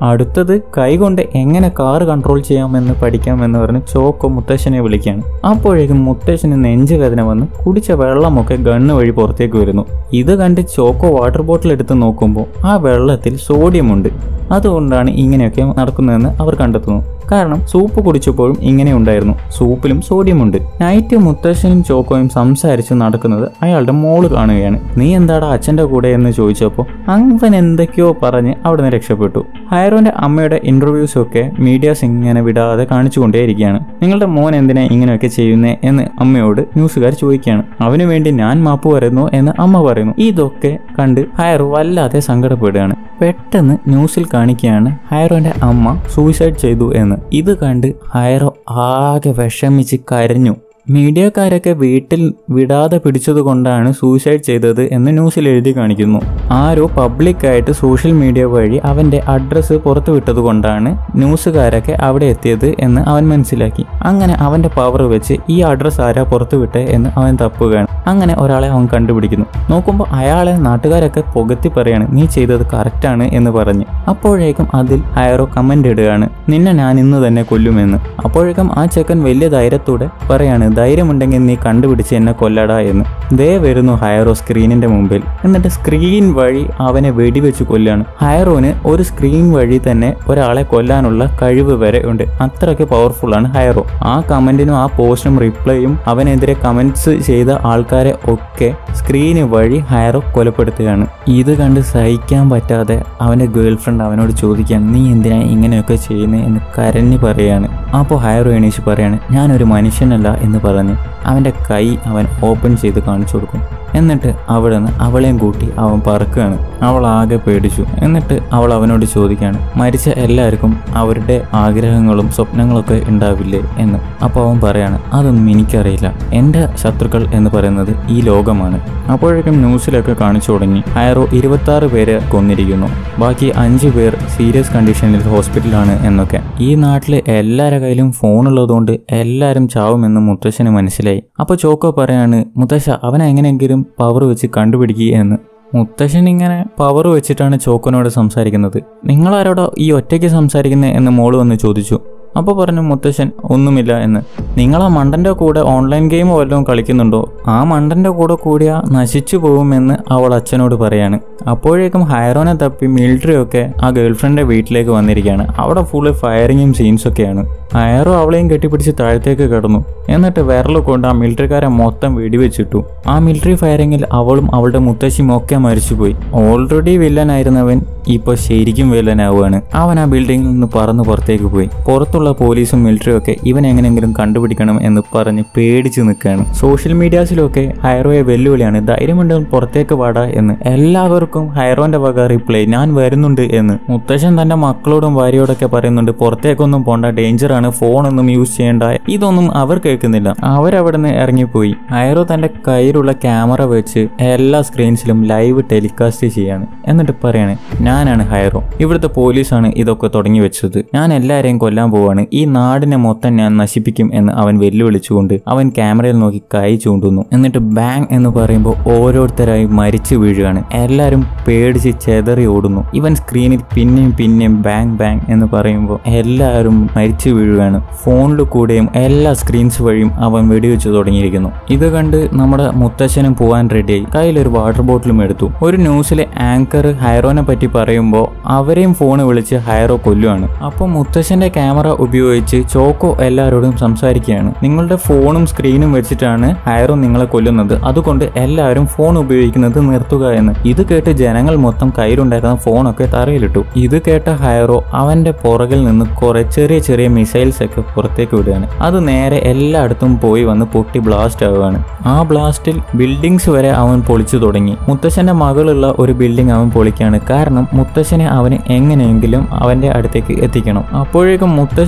അടുത്തത് കൈകൊണ്ട് എങ്ങനെ കാർ കൺട്രോൾ ചെയ്യാമെന്ന് പഠിക്കാമെന്ന് പറഞ്ഞ് ചോക്കോ മുത്തശ്ശനെ വിളിക്കുകയാണ്. അപ്പോഴേക്കും മുത്തശ്ശന് നെഞ്ചുവേദന വന്ന് കുടിച്ച വെള്ളമൊക്കെ ഗണ്ണ് വഴി പുറത്തേക്ക് വരുന്നു. ഇത് കണ്ട് ചോക്കോ വാട്ടർ ബോട്ടിൽ എടുത്ത് നോക്കുമ്പോൾ ആ വെള്ളത്തിൽ സോഡിയം ഉണ്ട്. അതുകൊണ്ടാണ് ഇങ്ങനെയൊക്കെ നടക്കുന്നതെന്ന് അവർ കണ്ടെത്തുന്നു. കാരണം സൂപ്പ് കുടിച്ചപ്പോഴും ഇങ്ങനെ ഉണ്ടായിരുന്നു, സൂപ്പിലും സോഡിയം ഉണ്ട്. നൈറ്റ് മുത്തശ്ശനും ചോക്കോയും സംസാരിച്ച് നടക്കുന്നത് അയാളുടെ മോള് കാണുകയാണ്. നീ എന്താടാ അച്ഛൻ്റെ കൂടെ എന്ന് ചോദിച്ചപ്പോൾ അവൻ എന്തൊക്കെയോ പറഞ്ഞ് അവിടെ നിന്ന് രക്ഷപ്പെട്ടു. ഹൈറോന്റെ അമ്മയുടെ ഇന്റർവ്യൂസ് ഒക്കെ മീഡിയാസ് ഇങ്ങനെ വിടാതെ കാണിച്ചുകൊണ്ടേയിരിക്കുകയാണ്. നിങ്ങളുടെ മോൻ എന്തിനാ ഇങ്ങനെയൊക്കെ ചെയ്യുന്നേ എന്ന് അമ്മയോട് ന്യൂസുകാർ ചോദിക്കുകയാണ്. അവന് വേണ്ടി ഞാൻ മാപ്പ് പറയുന്നു എന്ന് അമ്മ പറയുന്നു. ഇതൊക്കെ കണ്ട് ഹൈറോ വല്ലാതെ സങ്കടപ്പെടുകയാണ്. പെട്ടെന്ന് ന്യൂസിൽ കാണിക്കുകയാണ് ഹൈറോന്റെ അമ്മ സൂയിസൈഡ് ചെയ്തു എന്ന്. ഇത് കണ്ട് ഹൈറോ ആകെ വിഷമിച്ച് കരഞ്ഞു. മീഡിയക്കാരൊക്കെ വീട്ടിൽ വിടാതെ പിടിച്ചത് കൊണ്ടാണ് സൂയിസൈഡ് ചെയ്തത് എന്ന് ന്യൂസിൽ എഴുതി കാണിക്കുന്നു. ആരോ പബ്ലിക്കായിട്ട് സോഷ്യൽ മീഡിയ വഴി അവൻ്റെ അഡ്രസ്സ് പുറത്തു വിട്ടത് കൊണ്ടാണ് ന്യൂസുകാരൊക്കെ അവിടെ എത്തിയത് എന്ന് അവൻ മനസ്സിലാക്കി. അങ്ങനെ അവൻ്റെ പവർ വെച്ച് ഈ അഡ്രസ്സ് ആരാ പുറത്തു വിട്ടേ എന്ന് അവൻ തപ്പുകയാണ്. അങ്ങനെ ഒരാളെ അവൻ കണ്ടുപിടിക്കുന്നു. നോക്കുമ്പോൾ അയാളെ നാട്ടുകാരൊക്കെ പുകത്തി പറയാണ്, നീ ചെയ്തത് കറക്റ്റാണ് എന്ന് പറഞ്ഞ്. അപ്പോഴേക്കും അതിൽ ഹൈറോ കമൻ്റ് ഇടുകയാണ്, നിന്നെ ഞാൻ ഇന്ന് തന്നെ കൊല്ലുമെന്ന്. അപ്പോഴേക്കും ആ ചെക്കൻ വലിയ ധൈര്യത്തോടെ പറയാണ്, ധൈര്യമുണ്ടെങ്കിൽ നീ കണ്ടുപിടിച്ച് എന്നെ കൊല്ലടാ എന്ന്. ദേ വരുന്നു ഹൈറോ സ്ക്രീനിന്റെ മുമ്പിൽ. എന്നിട്ട് സ്ക്രീൻ വഴി അവനെ വെടിവെച്ച് കൊല്ലാണ്. ഹൈറോന് ഒരു സ്ക്രീൻ വഴി തന്നെ ഒരാളെ കൊല്ലാനുള്ള കഴിവ് വരെ ഉണ്ട്. അത്രയ്ക്ക് പവർഫുൾ ആണ് ഹൈറോ. ആ കമന്റിനും ആ പോസ്റ്റിനും റിപ്ലൈയും അവനെതിരെ കമന്റ്സ് ചെയ്ത ആൾക്കാരെ ഒക്കെ സ്ക്രീന് വഴി ഹൈറോ കൊലപ്പെടുത്തുകയാണ്. ഇത് കണ്ട് സഹിക്കാൻ പറ്റാതെ അവന്റെ ഗേൾ ഫ്രണ്ട് അവനോട് ചോദിക്കുകയാണ്, നീ എന്തിനാ ഇങ്ങനെയൊക്കെ ചെയ്യുന്നത് എന്ന് കരഞ്ഞു പറയാണ്. അപ്പോൾ ഹൈറോ എണീച്ച് പറയാണ്, ഞാനൊരു മനുഷ്യനല്ല എന്ന് പറഞ്ഞ് അവൻ്റെ കൈ അവൻ ഓപ്പൺ ചെയ്ത് കാണിച്ചു കൊടുക്കും. എന്നിട്ട് അവിടെ നിന്ന് അവളെയും കൂട്ടി അവൻ പറക്കുകയാണ്. അവൾ ആകെ പേടിച്ചു. എന്നിട്ട് അവൾ അവനോട് ചോദിക്കുകയാണ്, മരിച്ച എല്ലാവർക്കും അവരുടെ ആഗ്രഹങ്ങളും സ്വപ്നങ്ങളൊക്കെ ഉണ്ടാവില്ലേ എന്ന്. അപ്പോൾ അവൻ പറയാണ്, അതൊന്നും എനിക്കറിയില്ല, എൻ്റെ ശത്രുക്കൾ എന്ന് പറയുന്നത് ഈ ലോകമാണ്. അപ്പോഴേക്കും ന്യൂസിലൊക്കെ കാണിച്ചു തുടങ്ങി ഹൈറോ ഇരുപത്തി ആറ് പേരെ കൊന്നിരിക്കുന്നു, ബാക്കി അഞ്ച് പേർ സീരിയസ് കണ്ടീഷനിൽ ഹോസ്പിറ്റലാണ് എന്നൊക്കെ. ഈ നാട്ടിൽ എല്ലാവരുടെ കയ്യിലും ഫോണുള്ളതുകൊണ്ട് എല്ലാവരും ചാവുമെന്ന് മുത്തശ്ശന് മനസ്സിലായി. അപ്പോൾ ചോക്കോ പറയാണ്, മുത്തശ്ശ അവനെ എങ്ങനെയെങ്കിലും പവർ വെച്ച് കണ്ടുപിടിക്കുക എന്ന്. മുത്തശ്ശൻ ഇങ്ങനെ പവർ വെച്ചിട്ടാണ് ചോക്കോനോട് സംസാരിക്കുന്നത്. നിങ്ങളാരോടോ ഈ ഒറ്റയ്ക്ക് സംസാരിക്കുന്നത് എന്ന് മോള് വന്ന് ചോദിച്ചു. അപ്പോൾ പറഞ്ഞു മുത്തശ്ശൻ ഒന്നുമില്ല എന്ന്. നിങ്ങൾ ആ മണ്ടൻ്റെ കൂടെ ഓൺലൈൻ ഗെയിം വല്ലതും കളിക്കുന്നുണ്ടോ? ആ മണ്ടൻ്റെ കൂടെ കൂടിയാ നശിച്ചു പോകുമെന്ന് അവൾ അച്ഛനോട് പറയാണ്. അപ്പോഴേക്കും ഹൈറോനെ തപ്പി മിലിറ്ററി ഒക്കെ ആ ഗേൾഫ്രണ്ടിൻ്റെ വീട്ടിലേക്ക് വന്നിരിക്കുകയാണ്. അവിടെ ഫുള്ള് ഫയറിങ്ങും സീൻസൊക്കെയാണ്. ഹൈറോ അവളെയും കെട്ടിപ്പിടിച്ച് താഴത്തേക്ക് കിടന്നു. എന്നിട്ട് വിരൽ കൊണ്ട് ആ മിലിറ്ററിക്കാരെ മൊത്തം വെടിവെച്ചിട്ടു. ആ മിലിറ്ററി ഫയറിങ്ങിൽ അവളും അവളുടെ മുത്തശ്ശിയും ഒക്കെ മരിച്ചുപോയി. ഓൾറെഡി വില്ലനായിരുന്നവൻ ഇപ്പോൾ ശരിക്കും വില്ലനാവുകയാണ്. അവൻ ആ ബിൽഡിങ്ങിൽ നിന്ന് പറന്ന് പുറത്തേക്ക് പോയി. പുറത്തുള്ള പോലീസും മിലിറ്ററിയും ഒക്കെ ഇവൻ എങ്ങനെയെങ്കിലും കണ്ടുപിടിക്കണം എന്ന് പറഞ്ഞ് പേടിച്ച് നിൽക്കുകയാണ്. സോഷ്യൽ മീഡിയാസിലൊക്കെ ഹൈറോയെ വെല്ലുവിളിയാണ്, ധൈര്യമുണ്ടെങ്കിൽ പുറത്തേക്ക് വാടാ എന്ന്. എല്ലാവർക്കും ഹൈറോന്റെ വക റിപ്ലൈ, ഞാൻ വരുന്നുണ്ട് എന്ന്. മുത്തശ്ശൻ തന്റെ മക്കളോടും ഭാര്യയോടൊക്കെ പറയുന്നുണ്ട്, പുറത്തേക്കൊന്നും പോണ്ട, ഡേഞ്ചറാണ്, ഫോണൊന്നും യൂസ് ചെയ്യേണ്ട. ഇതൊന്നും അവർ കേൾക്കുന്നില്ല. അവരവിടെ നിന്ന് ഇറങ്ങിപ്പോയി. ഹൈറോ തന്റെ കയ്യിലുള്ള ക്യാമറ വെച്ച് എല്ലാ സ്ക്രീൻസിലും ലൈവ് ടെലികാസ്റ്റ് ചെയ്യാണ്. എന്നിട്ട് പറയാണ്, ഞാനാണ് ഹൈറോ, ഇവിടുത്തെ പോലീസാണ് ഇതൊക്കെ തുടങ്ങി വെച്ചത്, ഞാൻ എല്ലാവരെയും കൊല്ലാൻ പോവാണ്, ഈ നാടിനെ മൊത്തം ഞാൻ നശിപ്പിക്കും എന്ന് അവൻ വെല്ലുവിളിച്ചുകൊണ്ട് അവൻ ക്യാമറയിൽ നോക്കി കൈ ചൂണ്ടുന്നു. എന്നിട്ട് ബാങ് എന്ന് പറയുമ്പോൾ ഓരോരുത്തരായി മരിച്ചു വീഴുകയാണ്. എല്ലാവരും പേടിച്ച് ചെതറി ഓടുന്നു. ഇവൻ സ്ക്രീനിൽ പിന്നെയും പിന്നെയും ബാങ് ബാങ് എന്ന് പറയുമ്പോൾ എല്ലാവരും മരിച്ചു വീഴുകയാണ്. ഫോണിൽ കൂടെയും എല്ലാ സ്ക്രീൻസ് വഴിയും അവൻ വെടിവെച്ച് തുടങ്ങിയിരിക്കുന്നു. ഇത് കണ്ട് നമ്മുടെ മുത്തശ്ശനും പോവാൻ റെഡിയായി. കയ്യിലൊരു വാട്ടർ ബോട്ടിലും എടുത്തു. ഒരു ന്യൂസിലെ ആങ്കർ ഹൈറോനെ പറ്റി പറയുമ്പോൾ അവരെയും ഫോണ് വിളിച്ച് ഹൈറോ കൊല്ലുകയാണ്. അപ്പോൾ മുത്തശ്ശന്റെ ക്യാമറ ഉപയോഗിച്ച് ചോക്കോ എല്ലാവരോടും സംസാരിക്കുകയാണ്. നിങ്ങളുടെ ഫോണും സ്ക്രീനും വെച്ചിട്ടാണ് ഹൈറോ നിങ്ങളെ കൊല്ലുന്നത്, അതുകൊണ്ട് എല്ലാവരും ഫോൺ ഉപയോഗിക്കുന്നത് നിർത്തുക എന്ന്. ഇത് കേട്ട് ജനങ്ങൾ മൊത്തം കയ്യിലുണ്ടായിരുന്ന ഫോണൊക്കെ തറയിലിട്ടു. ഇത് കേട്ട ഹൈറോ അവന്റെ പുറകിൽ നിന്ന് കുറെ ചെറിയ ചെറിയ മിസൈൽസ് ഒക്കെ പുറത്തേക്ക് വിടുകയാണ്. അത് നേരെ എല്ലായിടത്തും പോയി വന്ന് പൊട്ടി ബ്ലാസ്റ്റ് ആവുകയാണ്. ആ ബ്ലാസ്റ്റിൽ ബിൽഡിങ്സ് വരെ അവൻ പൊളിച്ചു തുടങ്ങി. മുത്തശ്ശന്റെ മകളുള്ള ഒരു ബിൽഡിംഗ് അവൻ പൊളിക്കുകയാണ്. കാരണം മുത്തശ്ശനെ അവന് എങ്ങനെയെങ്കിലും അവന്റെ അടുത്തേക്ക് എത്തിക്കണം. അപ്പോഴേക്കും മുത്തശ്ശൻ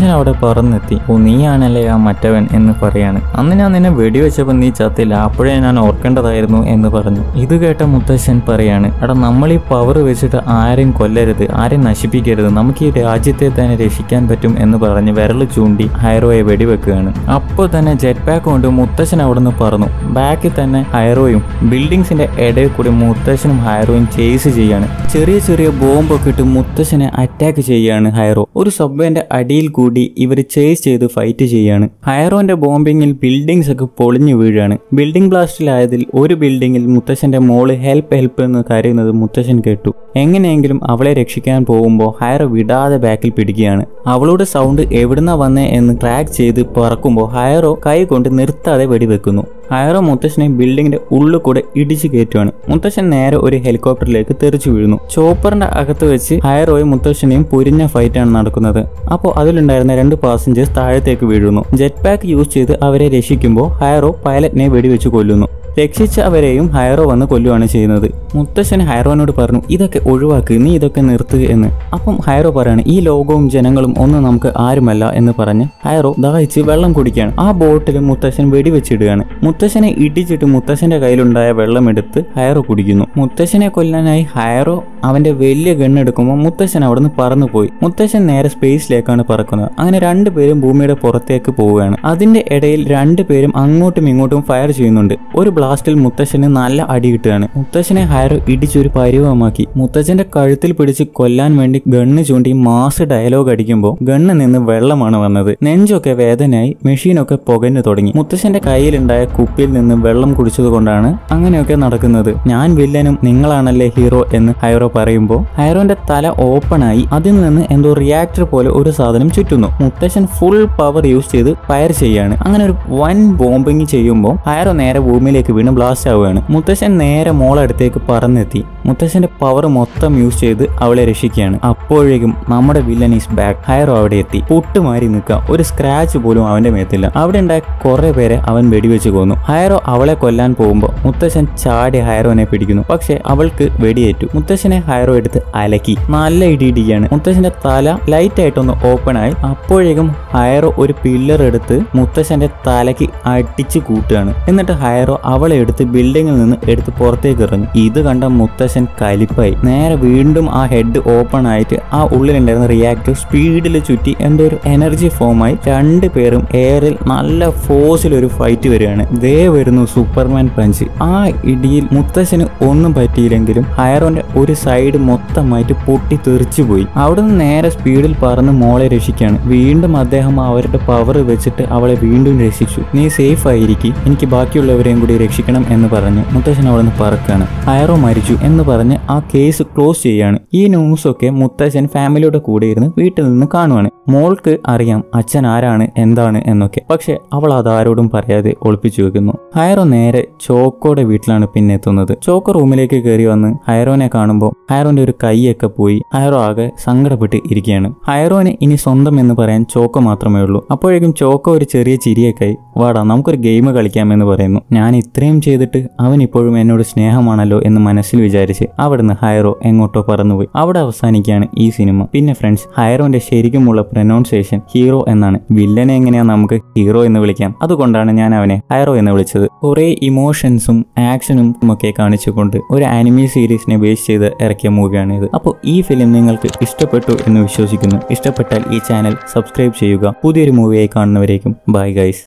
മുത്തശ്ശൻ അവിടെ പറന്നെത്തി. ഓ നീയാണല്ലേ ആ മറ്റവൻ എന്ന് പറയാണ്. അന്ന് ഞാൻ നിന്നെ വെടിവെച്ചപ്പോൾ നീ ചത്തില്ല, അപ്പോഴേ ഞാൻ ഓർക്കേണ്ടതായിരുന്നു എന്ന് പറഞ്ഞു. ഇത് കേട്ട മുത്തശ്ശൻ പറയാണ്, എടാ നമ്മൾ ഈ പവർ വെച്ചിട്ട് ആരെയും കൊല്ലരുത്, ആരെയും നശിപ്പിക്കരുത്, നമുക്ക് ഈ രാജ്യത്തെ തന്നെ രക്ഷിക്കാൻ പറ്റും എന്ന് പറഞ്ഞ് വിരൽ ചൂണ്ടി ഹൈറോയെ വെടിവെക്കുകയാണ്. അപ്പോൾ തന്നെ ജെറ്റ് പാക്ക് കൊണ്ട് മുത്തശ്ശൻ അവിടുന്ന് പറന്നു. ബാക്കിൽ തന്നെ ഹൈറോയും ബിൽഡിങ്സിന്റെ ഇടയിൽ കൂടി മുത്തശ്ശനും ഹൈറോയും ചേസ് ചെയ്യാണ്. ചെറിയ ചെറിയ ബോംബൊക്കെ ഇട്ട് മുത്തശ്ശനെ അറ്റാക്ക് ചെയ്യാണ് ഹൈറോ. ഒരു സബ്വേന്റെ അടിയിൽ കൂടി ഇവർ ചേസ് ചെയ്ത് ഫൈറ്റ് ചെയ്യാണ്. ഹൈറോന്റെ ബോംബിങ്ങിൽ ബിൽഡിങ്സ് ഒക്കെ പൊളിഞ്ഞു വീഴാണ്. ബിൽഡിംഗ് ബ്ലാസ്റ്റിലായതിൽ ഒരു ബിൽഡിങ്ങിൽ മുത്തശ്ശന്റെ മോള് ഹെൽപ്പ് ഹെൽപ്പ് എന്ന് കരയുന്നത് മുത്തശ്ശൻ കേട്ടു. എങ്ങനെയെങ്കിലും അവളെ രക്ഷിക്കാൻ പോകുമ്പോൾ ഹൈറോ വിടാതെ ബാക്കിൽ പിടിക്കുകയാണ്. അവളുടെ സൗണ്ട് എവിടുന്നാ വന്നേ എന്ന് ട്രാക്ക് ചെയ്ത് പറക്കുമ്പോൾ ഹൈറോ കൈ കൊണ്ട് നിർത്താതെ വെടിവെക്കുന്നു. ഹൈറോ മുത്തശ്ശനെ ബിൽഡിങ്ങിന്റെ ഉള്ളിൽ കൂടെ ഇടിച്ചു കയറ്റുവാണ്. മുത്തശ്ശൻ നേരെ ഒരു ഹെലികോപ്റ്ററിലേക്ക് തെറിച്ചു വീഴുന്നു. ചോപ്പറിന്റെ അകത്ത് വെച്ച് ഹൈറോയും മുത്തശ്ശനെയും പൊരിഞ്ഞ ഫൈറ്റാണ് നടക്കുന്നത്. അപ്പോൾ അതിലുണ്ടായിരുന്ന രണ്ട് പാസഞ്ചേഴ്സ് താഴത്തേക്ക് വീഴുന്നു. ജെറ്റ് പാക്ക് യൂസ് ചെയ്ത് അവരെ രക്ഷിക്കുമ്പോൾ ഹൈറോ പൈലറ്റിനെ വെടിവെച്ച് കൊല്ലുന്നു. രക്ഷിച്ച അവരെയും ഹൈറോ വന്ന് കൊല്ലുവാണ് ചെയ്യുന്നത്. മുത്തശ്ശൻ ഹൈറോനോട് പറഞ്ഞു, ഇതൊക്കെ ഒഴിവാക്ക്, നീ ഇതൊക്കെ നിർത്തുക എന്ന്. അപ്പം ഹൈറോ പറയാണ്, ഈ ലോകവും ജനങ്ങളും ഒന്നും നമുക്ക് ആരുമല്ല എന്ന് പറഞ്ഞ് ഹൈറോ ദാഹിച്ച് വെള്ളം കുടിക്കുകയാണ്. ആ ബോട്ടിൽ മുത്തശ്ശൻ വെടിവെച്ചിടുകയാണ്. മുത്തശ്ശനെ ഇടിച്ചിട്ട് മുത്തശ്ശന്റെ കയ്യിലുണ്ടായ വെള്ളം എടുത്ത് ഹൈറോ കുടിക്കുന്നു. മുത്തശ്ശനെ കൊല്ലാനായി ഹൈറോ അവന്റെ വലിയ ഗണ്ണെടുക്കുമ്പോൾ മുത്തശ്ശൻ അവിടുന്ന് പറന്നു പോയി. മുത്തശ്ശൻ നേരെ സ്പേസിലേക്കാണ് പറക്കുന്നത്. അങ്ങനെ രണ്ടുപേരും ഭൂമിയുടെ പുറത്തേക്ക് പോവുകയാണ്. അതിന്റെ ഇടയിൽ രണ്ടുപേരും അങ്ങോട്ടും ഇങ്ങോട്ടും ഫയർ ചെയ്യുന്നുണ്ട്. ഒരു ബ്ലാസ്റ്റിൽ മുത്തശ്ശന് നല്ല അടി കിട്ടുകയാണ്. മുത്തശ്ശനെ ഹൈറോ ഇടിച്ചൊരു പരിവമാക്കി. മുത്തശ്ശന്റെ കഴുത്തിൽ പിടിച്ച് കൊല്ലാൻ വേണ്ടി ഗണ്ണ് ചൂണ്ടി മാസ് ഡയലോഗ് അടിക്കുമ്പോൾ ഗണ്ണ് നിന്ന് വെള്ളമാണ് വന്നത്. നെഞ്ചൊക്കെ വേദനയായി, മെഷീനൊക്കെ പുകഞ്ഞു തുടങ്ങി. മുത്തശ്ശന്റെ കയ്യിലുണ്ടായ കുപ്പിയിൽ നിന്ന് വെള്ളം കുടിച്ചത് കൊണ്ടാണ് അങ്ങനെയൊക്കെ നടക്കുന്നത്. ഞാൻ വില്ലനും നിങ്ങളാണല്ലേ ഹീറോ എന്ന് ഹൈറോ പറയുമ്പോൾ ഹൈറോന്റെ തല ഓപ്പണായി അതിൽ നിന്ന് എന്തോ റിയാക്ടർ പോലെ ഒരു സാധനം ചുറ്റുന്നു. മുത്തശ്ശൻ ഫുൾ പവർ യൂസ് ചെയ്ത് ഫയർ ചെയ്യാണ്. അങ്ങനെ ഒരു വൻ ബോംബിങ് ചെയ്യുമ്പോൾ ഹൈറോ നേരെ ഭൂമിയിലേക്ക് വീണ് ബ്ലാസ്റ്റ് ആവുകയാണ്. മുത്തശ്ശൻ നേരെ മോളടുത്തേക്ക് പറന്നെത്തി. മുത്തശ്ശന്റെ പവർ മൊത്തം യൂസ് ചെയ്ത് അവളെ രക്ഷിക്കുകയാണ്. അപ്പോഴേക്കും നമ്മുടെ വില്ലൻ ഈസ് ബാക്ക്. ഹൈറോ അവിടെ എത്തി. പൊട്ടുമാരി നിൽക്കുക. ഒരു സ്ക്രാച്ച് പോലും അവന്റെ മേത്തില്ല. അവിടെ ഉണ്ടായ കുറെ പേരെ അവൻ വെടിവെച്ച് കൊന്നു. ഹൈറോ അവളെ കൊല്ലാൻ പോകുമ്പോൾ മുത്തശ്ശൻ ചാടി ഹൈറോനെ പിടിക്കുന്നു. പക്ഷെ അവൾക്ക് വെടിയേറ്റു. മുത്തശ്ശനെ ഹൈറോ എടുത്ത് അലക്കി നല്ല ഇടിയിടിയാണ്. മുത്തശ്ശന്റെ തല ലൈറ്റ് ആയിട്ടൊന്ന് ഓപ്പൺ ആയി. അപ്പോഴേക്കും ഹൈറോ ഒരു പില്ലർ എടുത്ത് മുത്തശ്ശന്റെ തലയ്ക്ക് അടിച്ചു കൂട്ടുകയാണ്. എന്നിട്ട് ഹൈറോ അവളെ എടുത്ത് ബിൽഡിങ്ങിൽ നിന്ന് എടുത്ത് പുറത്തേക്ക് എറിഞ്ഞു. ഇത് കണ്ട മുത്തശ്ശൻ കലിപ്പായി. നേരെ വീണ്ടും ആ ഹെഡ് ഓപ്പൺ ആയിട്ട് ആ ഉള്ളിലുണ്ടായിരുന്ന റിയാക്ടർ സ്പീഡിൽ ചുറ്റി എന്തോ ഒരു എനർജി ഫോമായി രണ്ടു പേരും എയറിൽ നല്ല ഫോഴ്സിൽ ഒരു ഫൈറ്റ് വരികയാണ്. ദേ വരുന്നു സൂപ്പർമാൻ പഞ്ച്. ആ ഇടിയിൽ മുത്തശ്ശന് ഒന്നും പറ്റിയില്ലെങ്കിലും ഹൈറോന്റെ ഒരു സൈഡ് മൊത്തമായിട്ട് പൊട്ടി തെറിച്ചു പോയി. അവിടുന്ന് നേരെ സ്പീഡിൽ പറന്ന് മോളെ രക്ഷിക്കുകയാണ്. വീണ്ടും അദ്ദേഹം അവരുടെ പവർ വെച്ചിട്ട് അവളെ വീണ്ടും രക്ഷിച്ചു. നീ സേഫ് ആയിരിക്കും, എനിക്ക് ബാക്കിയുള്ളവരെയും കൂടി രക്ഷിക്കണം എന്ന് പറഞ്ഞ് മുത്തശ്ശൻ അവിടെ നിന്ന് പറക്കാണ്. ഹൈറോ മരിച്ചു എന്ന് പറഞ്ഞ് ആ കേസ് ക്ലോസ് ചെയ്യാണ്. ഈ ന്യൂസൊക്കെ മുത്തശ്ശൻ ഫാമിലിയുടെ കൂടെ ഇരുന്ന് വീട്ടിൽ നിന്ന് കാണുവാണ്. മോൾക്ക് അറിയാം അച്ഛൻ ആരാണ് എന്താണ് എന്നൊക്കെ, പക്ഷെ അവൾ അതാരോടും പറയാതെ ഒളിപ്പിച്ചു വെക്കുന്നു. ഹൈറോ നേരെ ചോക്കോയുടെ വീട്ടിലാണ് പിന്നെ എത്തുന്നത്. ചോക്കോ റൂമിലേക്ക് കയറി വന്ന് ഹൈറോനെ കാണുമ്പോൾ ഹൈറോന്റെ ഒരു കൈയൊക്കെ പോയി. ഹൈറോ ആകെ സങ്കടപ്പെട്ട് ഇരിക്കുകയാണ്. ഹൈറോനെ ഇനി സ്വന്തം എന്ന് പറയാൻ ചോക്കോ മാത്രമേ ഉള്ളൂ. അപ്പോഴേക്കും ചോക്കോ ഒരു ചെറിയ ചിരിയൊക്കെ, വാടാ നമുക്കൊരു ഗെയിം കളിക്കാമെന്ന് പറയുന്നു. ഞാൻ ഇത്രയും ചെയ്തിട്ട് അവൻ ഇപ്പോഴും എന്നോട് സ്നേഹമാണല്ലോ എന്ന് മനസ്സിൽ വിചാരിച്ച് അവിടുന്ന് ഹൈറോ എങ്ങോട്ടോ പറന്നുപോയി. അവിടെ അവസാനിക്കുകയാണ് ഈ സിനിമ. പിന്നെ ഫ്രണ്ട്സ്, ഹൈറോന്റെ ശരിക്കുമുള്ള പ്രൊനൗൺസിയേഷൻ ഹീറോ എന്നാണ്. വില്ലനെ എങ്ങനെയാ നമുക്ക് ഹീറോ എന്ന് വിളിക്കാം, അതുകൊണ്ടാണ് ഞാൻ അവനെ ഹൈറോ എന്ന് വിളിച്ചത്. കുറെ ഇമോഷൻസും ആക്ഷനും ഒക്കെ കാണിച്ചുകൊണ്ട് ഒരു ആനിമി സീരീസിനെ ബേസ് ചെയ്ത് ഇറക്കിയ മൂവിയാണ് ഇത്. അപ്പോൾ ഈ ഫിലിം നിങ്ങൾക്ക് ഇഷ്ടപ്പെട്ടു എന്ന് വിശ്വസിക്കുന്നു. ഇഷ്ടപ്പെട്ടാൽ ഈ ചാനൽ സബ്സ്ക്രൈബ് ചെയ്യുക. പുതിയൊരു മൂവിയായി കാണുന്നവരേക്കും ബൈ ഗൈസ്.